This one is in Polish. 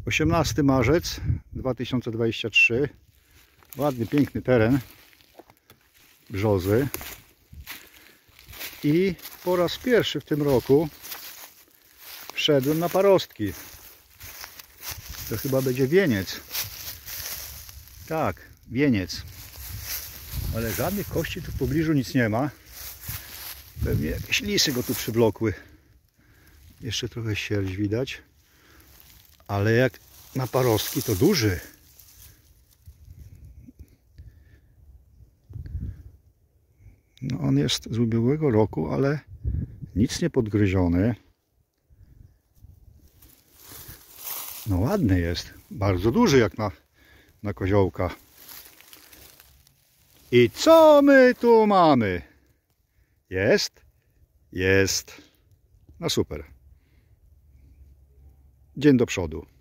18 marzec 2023. Ładny, piękny teren brzozy. I po raz pierwszy w tym roku wszedłem na parostki. To chyba będzie wieniec. Tak, wieniec. Ale żadnych kości tu w pobliżu nic nie ma. Pewnie jakieś lisy go tu przywlokły. Jeszcze trochę sierść widać. Ale jak na parostki to duży. No on jest z ubiegłego roku, ale nic nie podgryziony. No ładny jest. Bardzo duży jak na koziołka. I co my tu mamy? Jest? Jest. No super. Dzień do przodu.